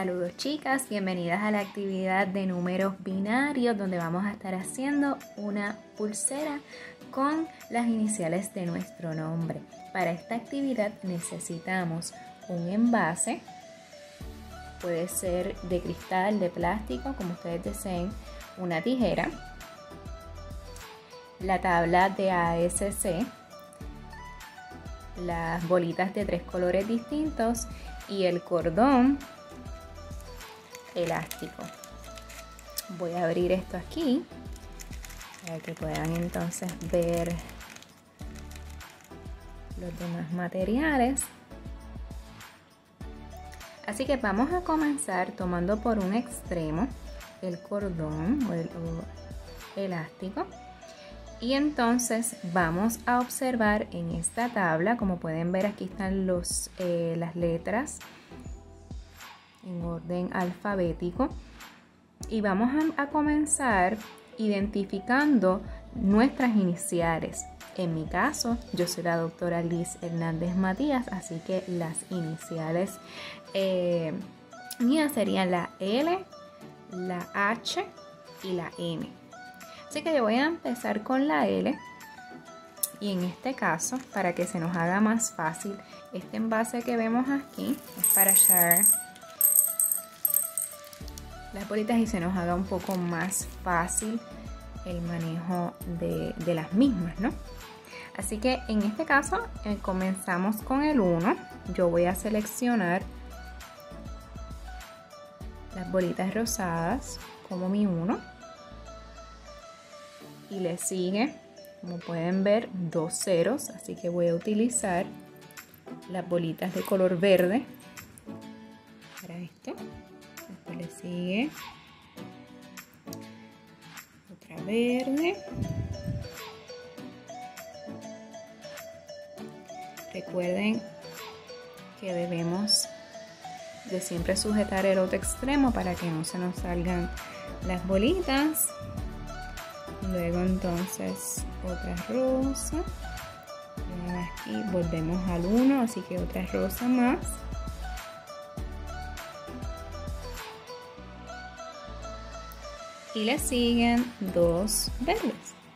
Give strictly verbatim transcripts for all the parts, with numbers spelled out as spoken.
Saludos chicas, bienvenidas a la actividad de números binarios donde vamos a estar haciendo una pulsera con las iniciales de nuestro nombre. Para esta actividad necesitamos un envase, puede ser de cristal, de plástico, como ustedes deseen, una tijera, la tabla de A S C, las bolitas de tres colores distintos y el cordón elástico. Voy a abrir esto aquí para que puedan entonces ver los demás materiales. Así que vamos a comenzar tomando por un extremo el cordón o el o elástico y entonces vamos a observar en esta tabla, como pueden ver aquí están los, eh, las letras en orden alfabético y vamos a, a comenzar identificando nuestras iniciales. En mi caso, yo soy la doctora Liz Hernández Matías, así que las iniciales eh, mías serían la L, la H y la M. Así que yo voy a empezar con la L y en este caso, para que se nos haga más fácil, este envase que vemos aquí es para echar las bolitas y se nos haga un poco más fácil el manejo de, de las mismas, ¿no? Así que en este caso eh, comenzamos con el uno. Yo voy a seleccionar las bolitas rosadas como mi uno y le sigue, como pueden ver, dos ceros, así que voy a utilizar las bolitas de color verde para esto. Después le sigue otra verde. Recuerden que debemos de siempre sujetar el otro extremo para que no se nos salgan las bolitas. Luego entonces otra rosa. Aquí volvemos al uno, así que otra rosa más. Y le siguen dos verdes.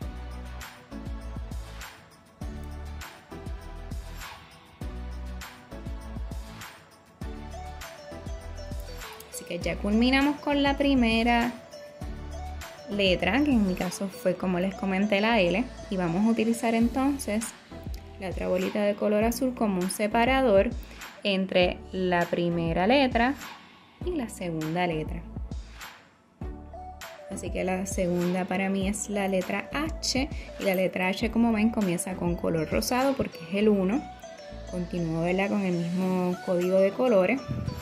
Así que ya culminamos con la primera letra, que en mi caso fue, como les comenté, la L, y vamos a utilizar entonces la otra bolita de color azul como un separador entre la primera letra y la segunda letra. Así que la segunda para mí es la letra H y la letra H, como ven, comienza con color rosado porque es el uno. Continúo, ¿verdad?, con el mismo código de colores.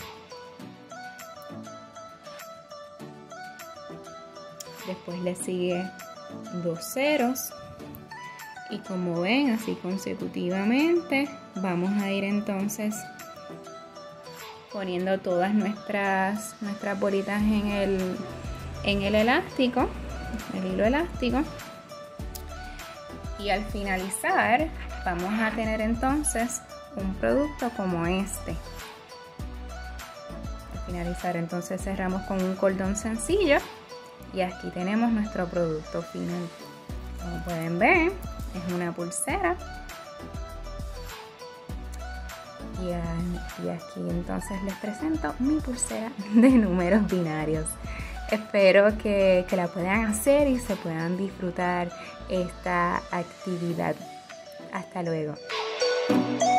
Después le sigue dos ceros y como ven, así consecutivamente vamos a ir entonces poniendo todas nuestras, nuestras bolitas en el en el elástico, el hilo elástico, y al finalizar vamos a tener entonces un producto como este. Al finalizar entonces cerramos con un cordón sencillo y aquí tenemos nuestro producto final. Como pueden ver, es una pulsera y, y aquí entonces les presento mi pulsera de números binarios. Espero que, que la puedan hacer y se puedan disfrutar esta actividad. Hasta luego.